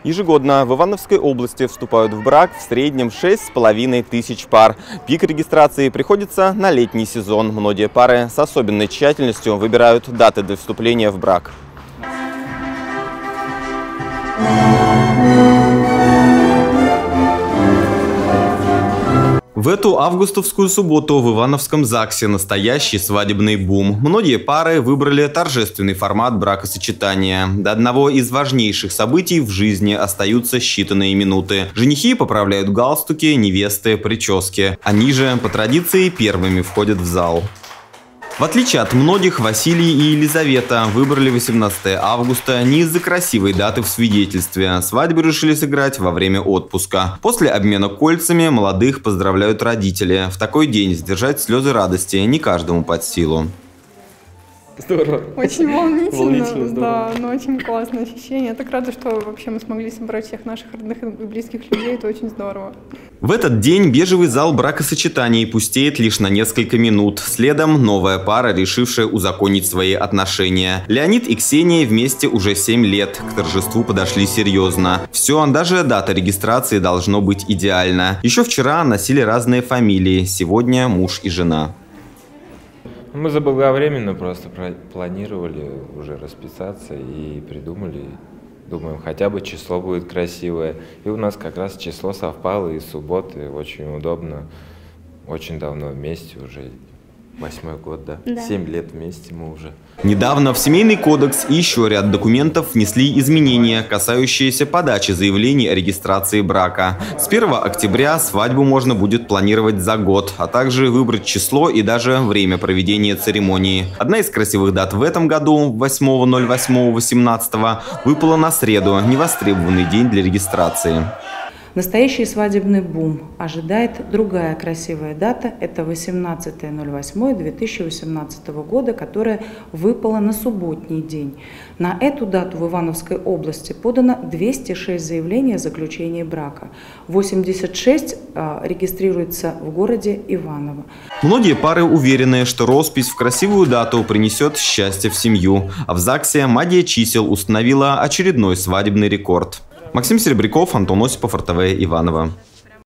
Ежегодно в Ивановской области вступают в брак в среднем 6500 пар. Пик регистрации приходится на летний сезон. Многие пары с особенной тщательностью выбирают даты для вступления в брак. В эту августовскую субботу в Ивановском ЗАГСе настоящий свадебный бум. Многие пары выбрали торжественный формат бракосочетания. До одного из важнейших событий в жизни остаются считанные минуты. Женихи поправляют галстуки, невесты – прически. Они же, по традиции, первыми входят в зал. В отличие от многих, Василий и Елизавета выбрали 18 августа не из-за красивой даты в свидетельстве. Свадьбу решили сыграть во время отпуска. После обмена кольцами молодых поздравляют родители. В такой день сдержать слезы радости не каждому под силу. Здорово. Очень волнительно, здорово. да, но очень классное ощущение. Я так рада, что вообще мы смогли собрать всех наших родных и близких людей, это очень здорово. В этот день бежевый зал бракосочетаний пустеет лишь на несколько минут. Следом новая пара, решившая узаконить свои отношения. Леонид и Ксения вместе уже 7 лет. К торжеству подошли серьезно. Все, даже дата регистрации должно быть идеальна. Еще вчера носили разные фамилии. Сегодня муж и жена. Мы заблаговременно просто планировали уже расписаться и придумали. Думаем, хотя бы число будет красивое. И у нас как раз число совпало, и субботы очень удобно. Очень давно вместе уже. 8-й год, да? 7 лет вместе мы уже. Недавно в Семейный кодекс и еще ряд документов внесли изменения, касающиеся подачи заявлений о регистрации брака. С 1 октября свадьбу можно будет планировать за год, а также выбрать число и даже время проведения церемонии. Одна из красивых дат в этом году, 8.08.18, выпала на среду, невостребованный день для регистрации. Настоящий свадебный бум ожидает другая красивая дата. Это 18.08.2018 года, которая выпала на субботний день. На эту дату в Ивановской области подано 206 заявлений о заключении брака. 86 регистрируется в городе Иваново. Многие пары уверены, что роспись в красивую дату принесет счастье в семью. А в ЗАГСе магия чисел установила очередной свадебный рекорд. Максим Серебряков, Антон Осипов, РТВ Иваново.